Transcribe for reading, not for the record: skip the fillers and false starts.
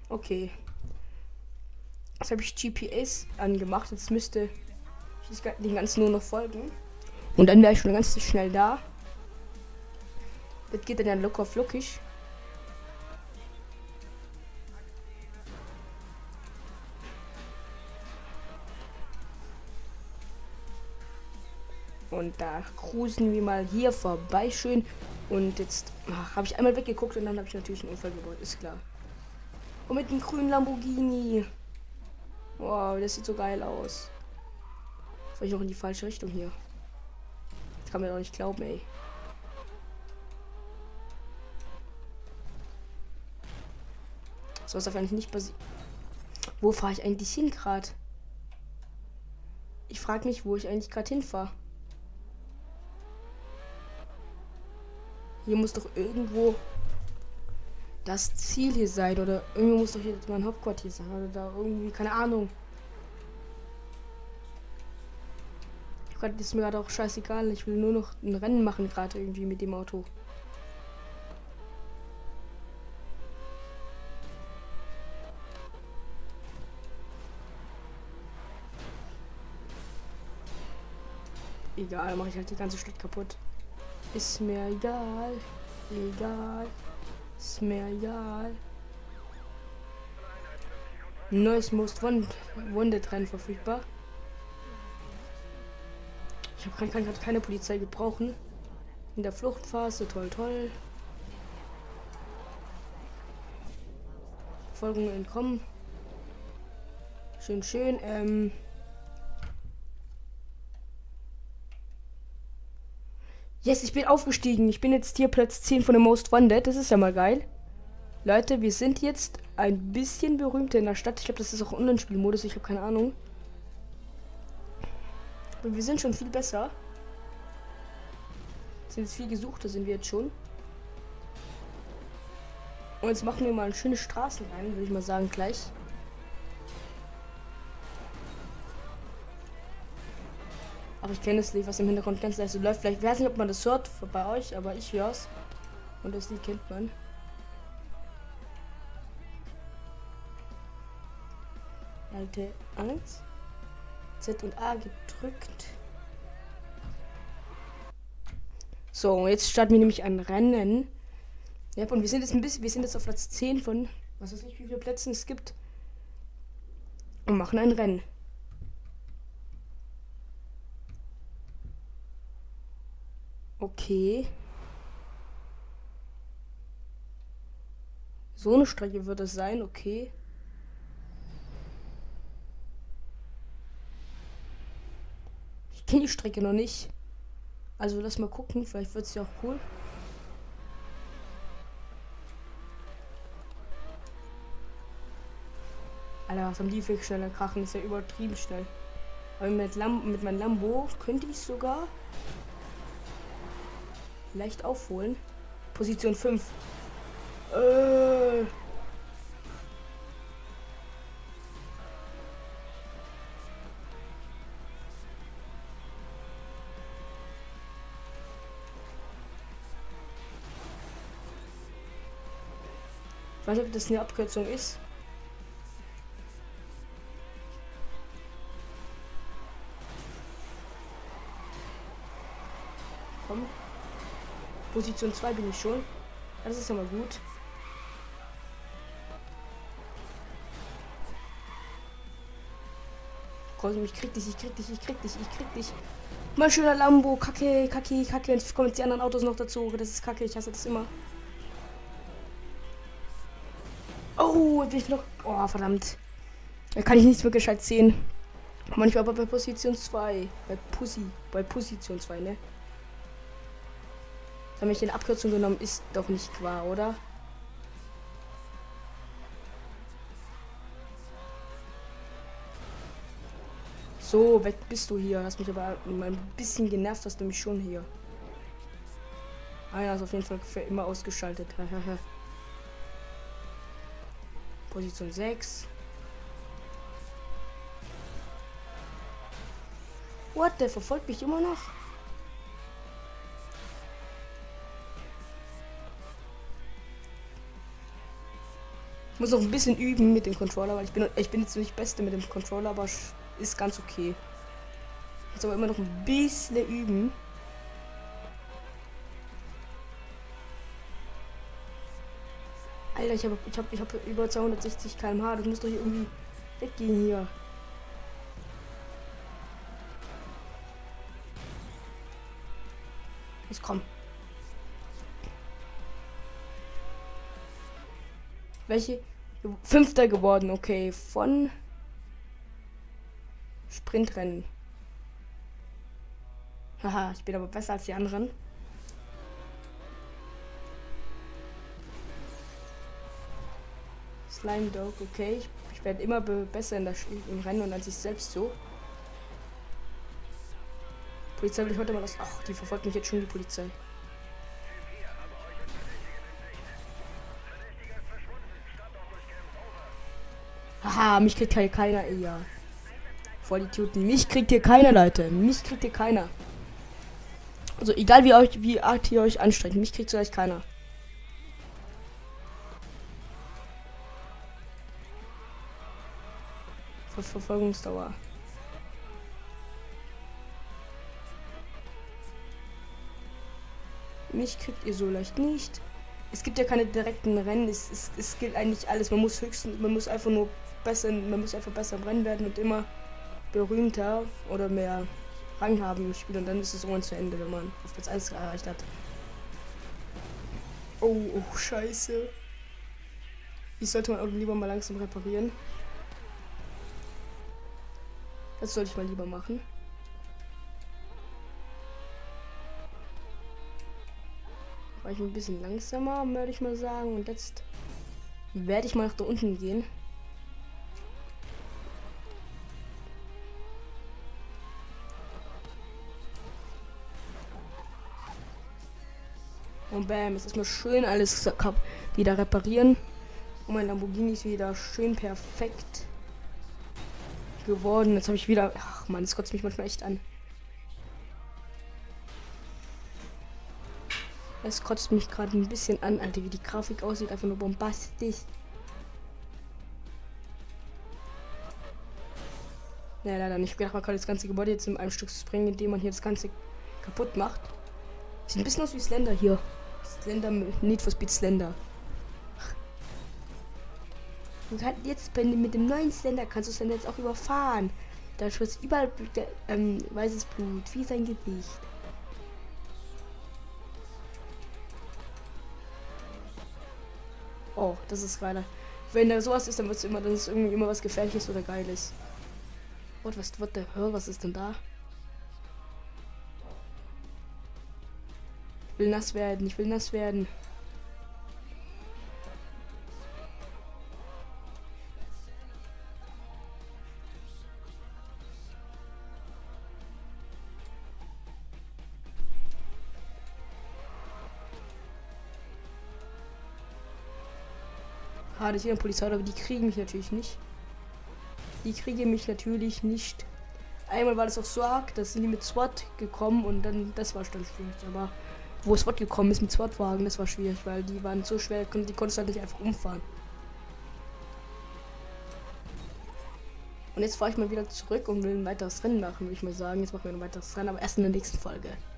Okay. Jetzt habe ich GPS angemacht. Jetzt müsste ich den ganzen nur noch folgen. Und dann wäre ich schon ganz schnell da. Das geht dann ja locker flockig. Und da cruisen wir mal hier vorbei schön. Und jetzt habe ich einmal weggeguckt und dann habe ich natürlich einen Unfall gebaut, ist klar. Und mit dem grünen Lamborghini. Wow, das sieht so geil aus. Soll ich auch in die falsche Richtung hier? Das kann man doch nicht glauben, ey. So was darf eigentlich nicht passieren. Wo fahre ich eigentlich hin gerade? Ich frage mich, wo ich eigentlich gerade hinfahre. Hier muss doch irgendwo das Ziel hier sein. Oder irgendwo muss doch hier mein Hauptquartier sein. Oder da irgendwie, keine Ahnung. Das ist mir gerade auch scheißegal. Ich will nur noch ein Rennen machen gerade irgendwie mit dem Auto. Egal, mache ich halt die ganze Stadt kaputt. Ist mir egal. Egal. Ist mir egal. Neues Most Wanted Rennen verfügbar. Ich kann gerade keine Polizei gebrauchen. In der Fluchtphase, toll, toll. Verfolgung entkommen. Schön, schön. Yes, ich bin aufgestiegen. Ich bin jetzt hier Platz 10 von der Most Wanted. Das ist ja mal geil. Leute, wir sind jetzt ein bisschen berühmter in der Stadt. Ich glaube, das ist auch Online-Spielmodus. Ich habe keine Ahnung. Aber wir sind schon viel besser. Sind jetzt viel gesuchter, sind wir jetzt schon. Und jetzt machen wir mal eine schöne Straße rein, würde ich mal sagen, gleich. Aber ich kenne das Lied, was im Hintergrund ganz leise läuft. Vielleicht weiß nicht, ob man das hört bei euch, aber ich höre es. Und das Lied kennt man. Alte 1. Z und A gedrückt. So, jetzt starten wir nämlich ein Rennen. Ja, und wir sind jetzt auf Platz 10 von, was weiß ich, wie viele Plätzen es gibt. Und machen ein Rennen. Okay. So eine Strecke wird es sein, okay. Ich kenne die Strecke noch nicht. Also lass mal gucken, vielleicht wird es ja auch cool. Alter, was haben die für schneller Krachen? Ist ja übertrieben schnell. Aber mit meinem Lambo könnte ich sogar leicht aufholen. Position 5. Ich weiß nicht, ob das eine Abkürzung ist. Komm. Position 2 bin ich schon. Das ist ja mal gut. Komm, ich krieg dich. Mal schöner Lambo. Kacke. Und jetzt kommen jetzt die anderen Autos noch dazu. Das ist kacke, ich hasse das immer. Oh, jetzt bin ich noch. Oh, verdammt. Da kann ich nichts mehr gescheit sehen. Manchmal aber bei Position 2. Bei Position 2, ne? Das habe ich in Abkürzung genommen, ist doch nicht wahr, oder? So, weg bist du hier. Hast mich aber ein bisschen genervt, hast du mich schon hier. Ah ja, ist auf jeden Fall für immer ausgeschaltet. Position 6. What? Der verfolgt mich immer noch? Muss noch ein bisschen üben mit dem Controller, weil ich bin jetzt nicht Beste mit dem Controller, aber ist ganz okay. Muss aber immer noch ein bisschen üben. Alter, ich hab über 260 km/h. Das muss doch hier irgendwie weggehen hier. Jetzt komm. Welche? Fünfter geworden, okay. Von Sprintrennen. Haha, ich bin aber besser als die anderen. Slime Dog, okay. Ich werde immer besser im Rennen und als ich selbst so. Polizei will ich heute mal das. Ach, die verfolgt mich jetzt schon, die Polizei. Haha, mich kriegt hier keiner, ey, ja. Voll Idioten. Mich kriegt hier keiner, Leute. Mich kriegt hier keiner. Also egal wie arg ihr euch anstrengt, mich kriegt gleich keiner. Verfolgungsdauer. Mich kriegt ihr so leicht nicht. Es gibt ja keine direkten Rennen. Es gilt eigentlich alles. Man muss einfach nur besser, man muss einfach besser im Rennen werden und immer berühmter oder mehr Rang haben im Spiel und dann ist es irgendwann zu Ende, wenn man auf Platz 1 erreicht hat. Oh, scheiße. Ich sollte mein Auto lieber mal langsam reparieren. Das sollte ich mal lieber machen. War ich ein bisschen langsamer, würde ich mal sagen. Und jetzt werde ich mal nach da unten gehen. Und bam, jetzt erstmal schön alles wieder reparieren. Und mein Lamborghini ist wieder schön perfekt geworden. Jetzt habe ich wieder. Ach man, das kotzt mich manchmal echt an. Es kotzt mich gerade ein bisschen an, Alter, wie die Grafik aussieht. Einfach nur bombastisch. Ja, leider nicht. Ich gedacht, man kann das ganze Gebäude jetzt in einem Stück springen, indem man hier das Ganze kaputt macht. Sieht ein bisschen aus wie Slender hier. Slender, Need for Speed Slender. Und halt jetzt mit dem neuen Slender kannst du Slender jetzt auch überfahren. Da schwitzt überall weißes Blut, wie sein Gesicht. Oh, das ist geiler. Wenn da sowas ist, dann wird es immer, dann ist irgendwie immer was Gefährliches oder Geiles. Was ist denn da? Ich will nass werden, ich will nass werden. Das hier eine Polizei, aber die kriegen mich natürlich nicht. Die kriegen mich natürlich nicht. Einmal war das auch so arg, da sind die mit SWAT gekommen und dann, das war dann schwierig. Aber wo SWAT gekommen ist mit SWAT-Wagen, das war schwierig, weil die waren so schwer, die konntest halt nicht einfach umfahren. Und jetzt fahre ich mal wieder zurück und will ein weiteres Rennen machen, würde ich mal sagen. Jetzt machen wir ein weiteres Rennen, aber erst in der nächsten Folge.